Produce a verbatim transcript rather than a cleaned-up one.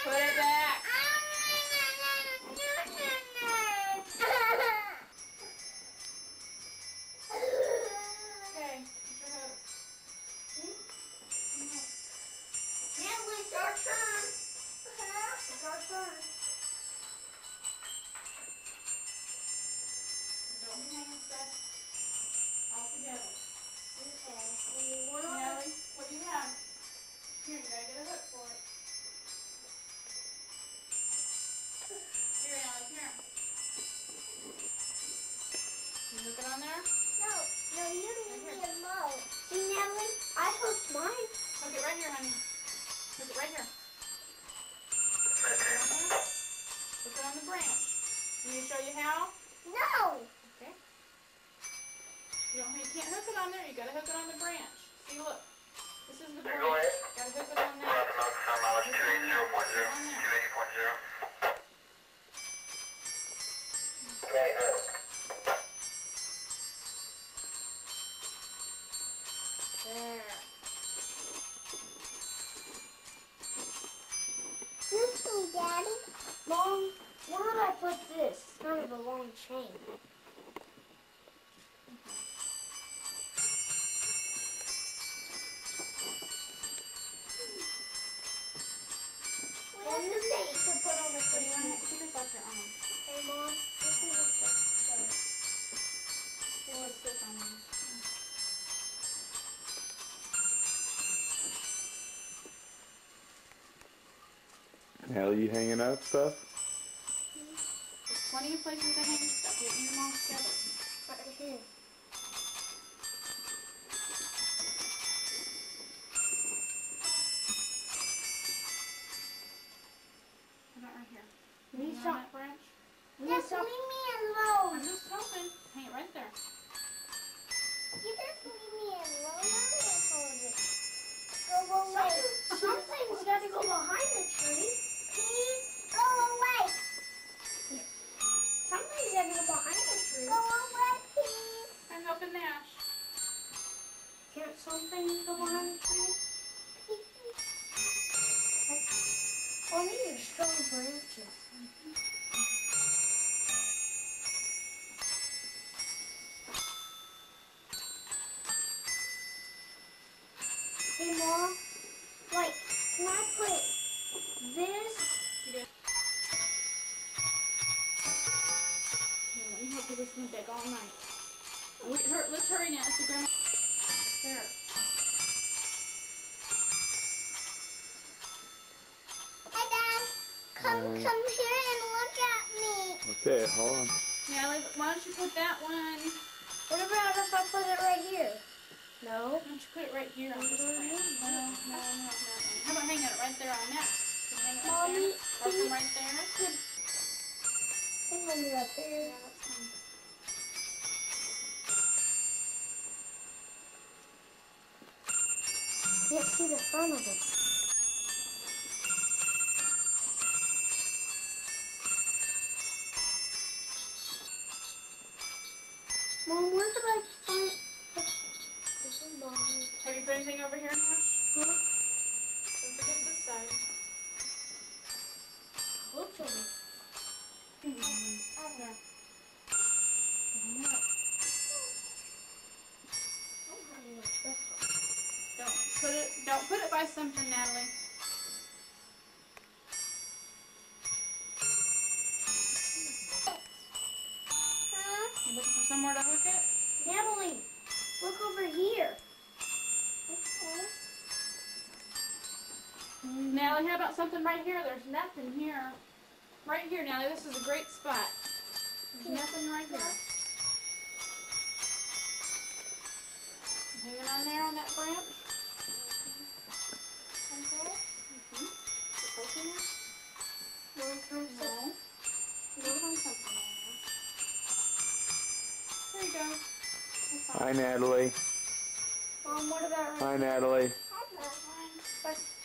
Put it back. Okay, put your hook. Now it's our turn. It's our turn. Don't be hanging stuff all together. Okay. One on. Nellie, what do you have? Here, you gotta get a hook for it. Here, Nellie, here. You hook it on there? No, no, you leave me alone. See, Natalie, I hooked mine. Hook it right here, honey. Hook it right here. Hook it on the branch. Let me show you how? No. Okay. You don't. You can't hook it on there. You gotta hook it on the branch. See, look. This is the branch. Gotta hook it on there. Hook it on there. Hook it on there. There. This one, Daddy. Mom, where did I put this? It's kind of a long chain. Where's the thing to put on the What do you want? cookie? Put this off your arm. Hey, Mom, this is a Here, what's this on there? Nellie, you hanging up stuff? There's plenty of places to hang stuff. Get them all together. right here. How about right here? Will you You on stop? that branch? Just leave me I'm alone. just helping. Hang it right there. You just leave me alone. I'm gonna hold it. Go away. Something's got to go behind the tree. Please go away. Something's got to go behind the tree. Go away, please. I'm helping Nash. Can't something go behind the tree? Oh, these are strong branches. Hey, Mom, like, can I put this? You did. Here, let me help you with this big all night. We, hur let's hurry now. So Grandma. There. Hey, Dad, come, Um, come here and look at me. Okay, hold on. Nellie, why don't you put that one? What about if I put it right here? No. Why don't you put it right here on this branch? No, no, no, no. How about hanging it right there on that? Can you hang it right Mommy, there? Or can you- from right there? Can hang it up here. Yeah, that's fine. Can't see the front of it. Mom, where did I find this is Mommy. Have you put anything over here, Nash? Huh? Don't forget this side. Looks like it. Mm-hmm. There. Hang it up. I'm having like this one. Don't put it. Don't put it by something, Natalie. Huh? You looking for somewhere to hook it? Natalie, look over here. Okay. Natalie, how about something right here? There's nothing here. Right here, Natalie. This is a great spot. There's nothing right here. Hang it on there on that branch. Okay. Mm-hmm. Poking it. One comes No. up. Put on something there. There you go. That's Hi, fine. Natalie. Mom, what about right Hi, Natalie. here? Fine. But